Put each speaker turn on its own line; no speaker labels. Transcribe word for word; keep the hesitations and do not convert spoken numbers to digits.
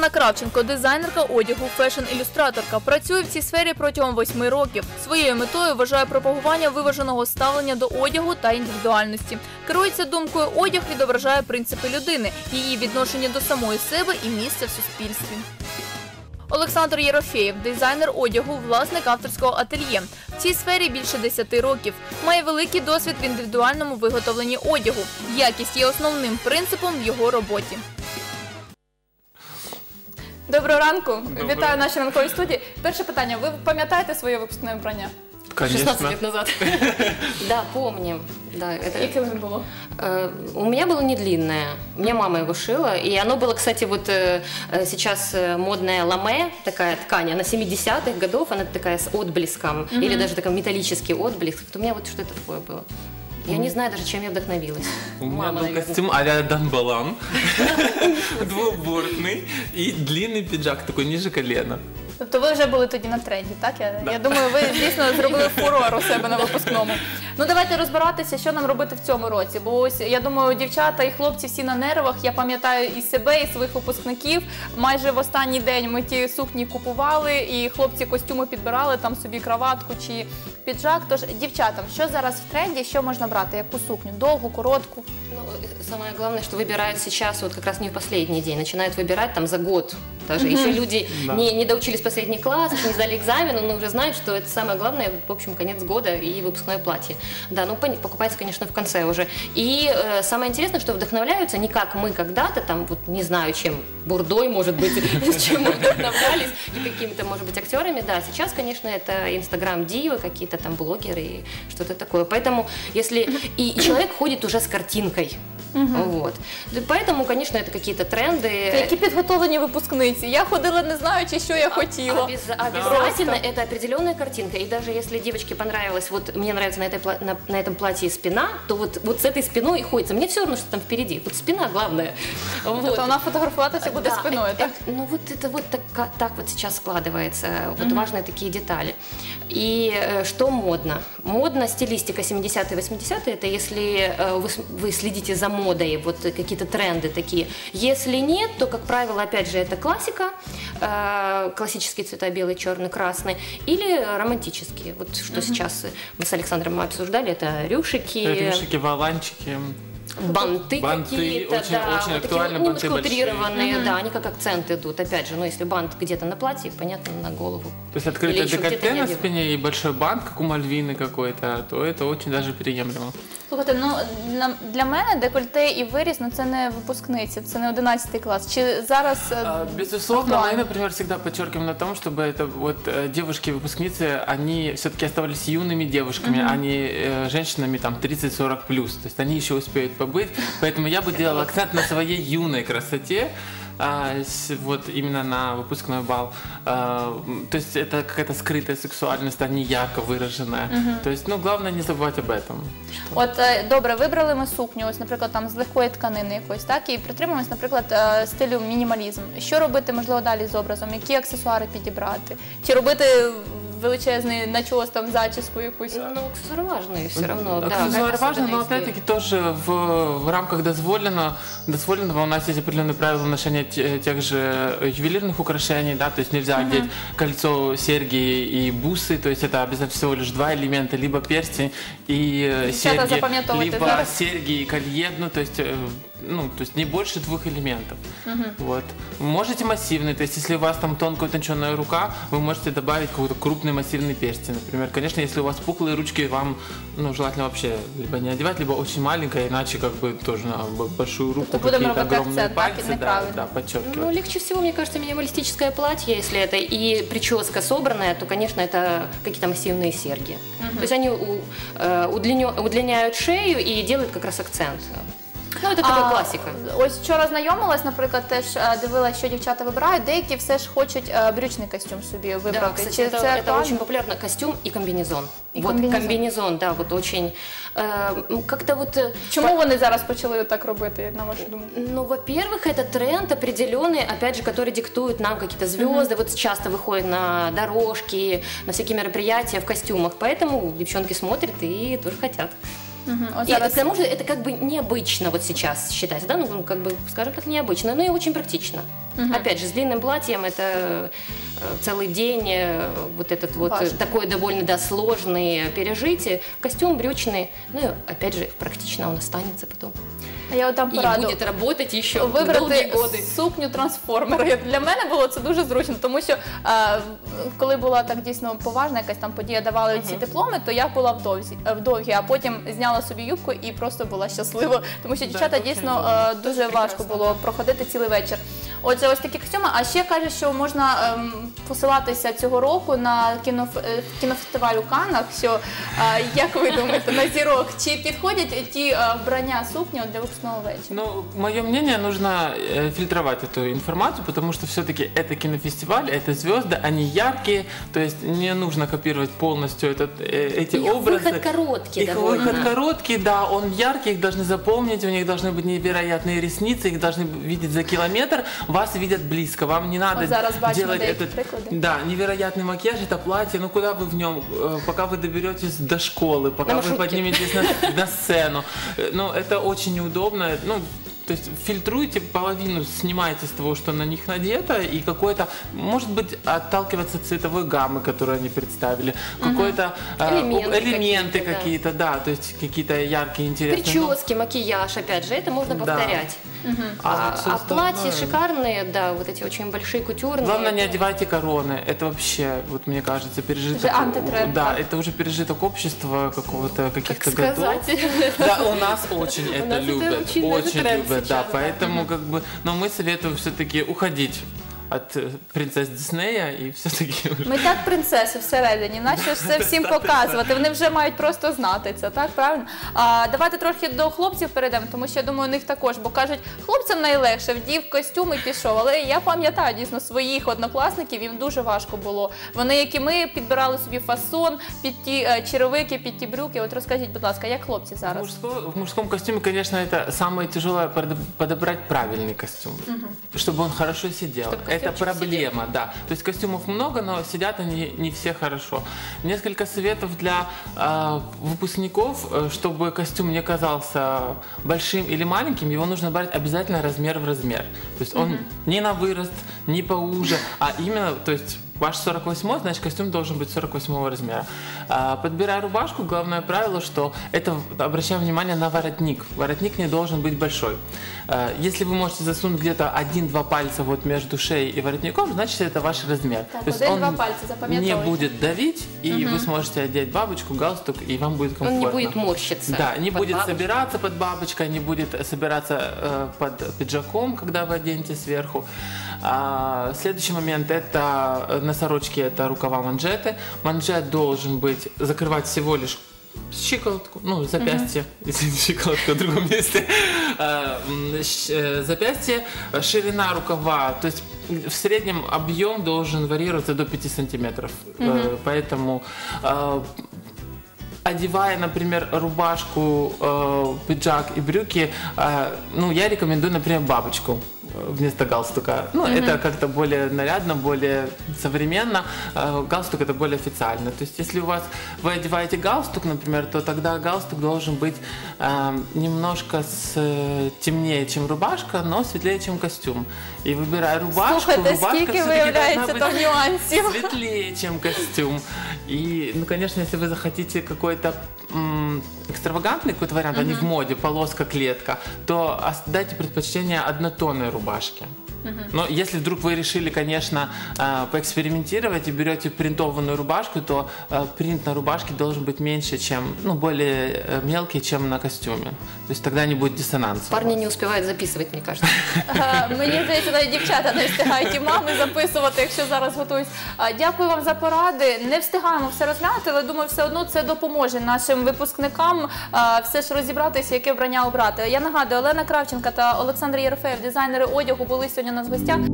Оксана Кравченко – дизайнерка одягу, фешн-ілюстраторка. Працює в цій сфері протягом восьми років. Своєю метою вважає пропагування виваженого ставлення до одягу та індивідуальності. Керується думкою, одяг відображає принципи людини, її відношення до самої себе і місця в суспільстві. Олександр Єрофєєв – дизайнер одягу, власник авторського ательє. В цій сфері більше десяти років. Має великий досвід в індивідуальному виготовленні одягу. Якість є основним принципом в його роботі. Доброго ранку. Доброго. Вітаю в нашій ранковій студії. Перше питання. Ви пам'ятаєте своє випускне вбрання?
Конечно.
шестнадцать лет назад.
Да, помним. Да, это...
Какое оно было?
Uh, у меня было не длинное. Мне мама его шила. И оно было, кстати, вот uh, сейчас модная ламе, такая ткань, она семидесятых годов, она такая с отблеском, mm-hmm. или даже такой металлический отблеск. Вот у меня вот что-то такое было. Я не знаю даже, чем я вдохновилась.
У меня был костюм а-ля Дан Балан, двубортный и длинный пиджак, такой ниже колена.
Тобто ви вже були тоді на тренді, так? Я, да. я думаю, ви дійсно зробили фурор у себе на випускному. Ну давайте розбиратися, що нам робити в цьому році. Бо ось, я думаю, дівчата і хлопці всі на нервах. Я пам'ятаю і себе, і своїх випускників. Майже в останній день ми ті сукні купували, і хлопці костюми підбирали, там собі краватку чи піджак. Тож, дівчатам, що зараз в тренді, що можна брати? Яку сукню? Довгу, коротку?
Ну, самое главное, что выбирают сейчас, вот как раз не в последний день, начинают выбирать там за год. Даже mm-hmm. еще люди да. не, не доучились последний класс, не сдали экзамен, но уже знают, что это самое главное, в общем, конец года и выпускное платье. Да, ну покупается, конечно, в конце уже. И э, самое интересное, что вдохновляются не как мы когда-то, там, вот не знаю, чем, бурдой, может быть, чем мы вдохновлялись, и какими-то, может быть, актерами. Да, сейчас, конечно, это инстаграм-дивы, какие-то там блогеры и что-то такое. Поэтому, если и человек ходит уже с картинкой, Угу. Вот. Поэтому, конечно, это какие-то тренды.
Які підготовлені випускниці. Я ходила, не знаючи, що я хотіла.
Обяз... Обязательно это определенная картинка. И даже если девочке понравилось, вот мне нравится на, этой, на, на этом платье спина, то вот, вот с этой спиной и ходится. Мне все равно, что там впереди. Вот спина главное.
Вот. Тобто вона фотографуватися буде
да,
спиною,
это,
так?
Ну вот это вот так, так вот сейчас складывается. Вот угу. важные такие детали. И э, что модно? Модно стилистика семидесятые, восьмидесятые. Это если э, вы, вы следите за модой, модой, вот какие-то тренды такие. Если нет, то, как правило, опять же, это классика, э, классические цвета белый, черный, красный, или романтические. Вот что uh-huh. сейчас мы с Александром обсуждали, это рюшики.
Рюшики, валанчики.
Банты,
банты
какие-то,
очень,
да,
очень
вот
актуальны,
такие
банты
утрированные,
большие.
Да, они как акцент идут. Опять же, ну если бант где-то на платье, понятно, на голову.
То есть открытое декольте на спине и большой бант, как у Мальвины какой-то, то это очень даже приемлемо.
Слухайте, ну для мене декольте і виріз, ну це не випускниці, це не одинадцятий клас. Чи зараз
а, безусловно, мы, например, всегда подчеркиваем на том, чтобы это вот девушки-выпускницы, они все-таки оставались юными девушками, mm-hmm. а не э, женщинами там тридцать-сорок плюс. То есть они еще успеют побыть. Поэтому я бы делал акцент на своей юной красоте. А, вот именно на выпускной бал. А, то есть это какая-то скрытая сексуальность, а не ярко выраженная. Uh-huh. То есть, ну, главное не забывать об этом.
От, добре, вибрали ми сукню, ось, наприклад, там з легкої тканини якоїсь, так, і притримуємось, наприклад, стилю мінімалізм. Що робити, можливо, далі з образом? Які аксесуари підібрати? Чи робити величезный начес, там, заческу якусь?
Ну, аксессуары важные все равно.
Аксессуары да, важны, но опять-таки тоже в, в рамках дозволено, дозволенного у нас есть определенные правила ношения тех же ювелирных украшений, да, то есть нельзя uh-huh. одеть кольцо, серьги и бусы, то есть это обязательно всего лишь два элемента, либо перстень и серьги, либо серьги и колье, ну, то есть... Ну, то есть не больше двух элементов. Uh-huh. Вот. Можете массивный, то есть если у вас там тонкая утонченная рука, вы можете добавить какой-то крупный массивный перстень, например. Конечно, если у вас пухлые ручки, вам, ну, желательно вообще либо не одевать, либо очень маленькая, иначе как бы тоже на большую руку какие-то огромные пальцы, да, да, подчеркивать.
Ну, легче всего, мне кажется, минималистическое платье, если это и прическа собранная, то, конечно, это какие-то массивные серьги. Uh-huh. То есть они у, э, удлиню, удлиняют шею и делают как раз акцент. Ну, це така класика.
Ось вчора знайомилась, наприклад, теж дивилася, що дівчата вибирають, деякі все ж хочуть брючний костюм собі вибрати.
Да, кстати, Чи
це,
це,
це
очень популярно, костюм и комбинезон.
И
вот
комбинезон.
комбинезон, да, вот очень, э, как-то вот...
Чому по... вони зараз почали так робити, на вашу думку?
Ну, во-первых, это тренд определенный, опять же, который диктует нам какие-то звезды, uh-huh. вот часто выходят на дорожки, на всякие мероприятия в костюмах, поэтому девчонки смотрят и тоже хотят.
Угу.
И, потому что это как бы необычно вот сейчас считается, да, ну как бы, скажем так, необычно, но и очень практично. Опять же, с длинным платьем это э, целый день, э, вот этот вот э,
Важно.
такой довольно да, сложный пережить. Костюм брючный, ну и опять же, практично он останется потом.
А я от дам
И
пораду.
будет работать еще долгие
Вибрати
годы.
сукню трансформера. Для мене було це дуже зручно, тому що е, коли була так дійсно поважна якась там подія, давали ці дипломи, то я була вдовзі, в довгі, а потім зняла собі юбку і просто була щаслива, тому що дівчата
це
дійсно е, дуже важко було проходити цілий вечір. Отже, ось такі костюми. А ще кажуть, що можна ем, посилатися цього року на кіноф... е, кінофестиваль у Каннах, що, е, як ви думаєте, на зірок, чи підходять ті е, вбрання сукні от для випускного вечора?
Ну, мое мнение, нужно э, фильтровать эту информацию, потому что все-таки это кинофестиваль, это звезды, они яркие, то есть не нужно копировать полностью этот, э, эти
Их
образы.
выход короткий
Их
довольно.
выход короткий, да, он яркий, их должны запомнить, у них должны быть невероятные ресницы, их должны видеть за километр, вас видят близко, вам не надо
Вот зараз бачимо
делать
деякі
этот,
приклади.
да, невероятный макияж, это платье, ну куда вы в нем, э, пока вы доберетесь до школы, пока
На
вы
маршрутке.
подниметесь на, на сцену, Э, ну это очень неудобно, ну то есть фильтруйте половину, снимайте с того, что на них надето, и какой-то, может быть, отталкиваться от цветовой гаммы, которую они представили, какой-то э,
Элементы
элементы
какие-то, да.
какие-то, да, то есть какие-то яркие, интересные. ну,
Прически, макияж, опять же, это можно
Да.
повторять.
а
А,
всё
а платья
остальное-
шикарные, да, вот эти очень большие кутюрные.
Главное, не
это-
одевайте короны. Это вообще, вот мне кажется, пережиток.
Уже антитренд,
Да,
да?
это уже пережиток общества какого-то,
Как
каких-то годов.
сказать.
Да, у нас очень это
нас это
любят,
очень даже
очень
тренд
любят, да,
сейчас, да.
поэтому как бы, но мы советуем все-таки уходить от э, принцесс Диснея и все-таки уже...
Ми так принцеси всередині, нащо ж це всім показувати? Вони вже мають просто знати це, так, правильно? А, давайте трохи до хлопців перейдемо, тому що я думаю, у них також, бо кажуть, хлопцям найлегше, вдів костюм і пішов. Але я пам'ятаю дійсно своїх однокласників, їм дуже важко було. Вони, як і ми, підбирали собі фасон під ті е, черевики, під ті брюки. От розкажіть, будь ласка, як хлопці
В,
зараз?
мужско- в мужском костюме, конечно, это самое тяжелое подо- подобрать правильный костюм, чтобы он хорошо сидел.
Чтоб
Это
костюмчик
проблема, да. То есть костюмов много, но сидят они не все хорошо. Несколько советов для э, выпускников, э, чтобы костюм не казался большим или маленьким, его нужно брать обязательно размер в размер. То есть он не на вырост, не поуже, а именно, то есть ваш сорок восьмой, значит костюм должен быть сорок восьмого размера. А, подбирая рубашку, главное правило, что это обращаем внимание на воротник. Воротник не должен быть большой. А, если вы можете засунуть где-то один-два пальца вот между шеей и воротником, значит это ваш размер.
Так,
То есть
один-два
он
пальца, запам'ятовуйте.
не будет давить, и вы сможете одеть бабочку, галстук, и вам будет
Он
комфортно.
не будет морщиться.
Да, не
под
будет
бабочку.
собираться под бабочкой, не будет собираться э, под пиджаком, когда вы оденете сверху. А, следующий момент это э, на сорочке это рукава манжеты. Манжет должен быть закрывать всего лишь щиколотку, ну, запястье, извините, щиколотку в другом месте, А, м, щ- э, запястье, э, ширина рукава, то есть в среднем объем должен варьироваться до пяти сантиметров, Э, поэтому э, одевая, например, рубашку, э, пиджак и брюки, э, ну, я рекомендую, например, бабочку э, вместо галстука. Ну, это как-то более нарядно, более современно. Э, галстук это более официально. То есть, если у вас вы одеваете галстук, например, то тогда галстук должен быть э, немножко с, э, темнее, чем рубашка, но светлее, чем костюм. И выбирая рубашку,
Слухайте,
рубашка
скільки
всё-таки
виявляється
должна
там
быть
нюансів.
светлее, чем костюм. И, ну, конечно, если вы захотите какой-то м, экстравагантный какой-то вариант, а не в моде, полоска, клетка, то ос- дайте предпочтение однотонной рубашке. Но если вдруг вы решили, конечно, э, поэкспериментировать и берете принтованную рубашку, то э, принт на рубашке должен быть меньше, чем, ну, более э, мелкий, чем на костюме. То есть тогда не будет диссонанса.
Парни не успевают записывать, мне кажется.
Е, Мені здається, навіть дівчата не встигають і мами записувати, якщо зараз готують. Е, Дякую вам за поради. Не встигаємо все розглянути, але думаю, все одно це допоможе нашим випускникам е, все ж розібратися, яке вбрання обрати. Я нагадую, Олена Кравченка та Олександр Єрофеєв, дизайнери одягу, були сьогодні у нас в гостях.